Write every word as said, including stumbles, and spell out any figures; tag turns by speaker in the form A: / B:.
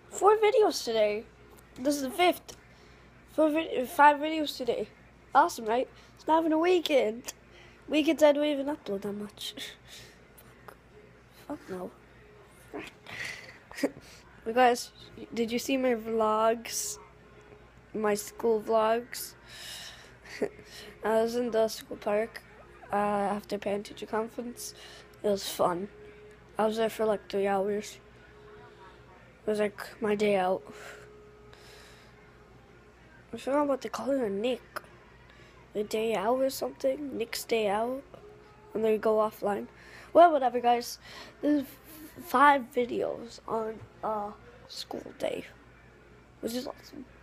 A: Four videos today. This is the fifth. Four vid- five videos today. Awesome, right? It's not even a weekend. Weekends I don't even upload that much. Fuck no. But guys, did you see my vlogs? My school vlogs? I was in the school park uh, after parent teacher conference. It was fun. I was there for like three hours. It was like my day out. I forgot what they call it, a Nick. A day out or something? Nick's day out. And then you go offline. Well, whatever, guys. There's five videos on uh, school day, which is awesome.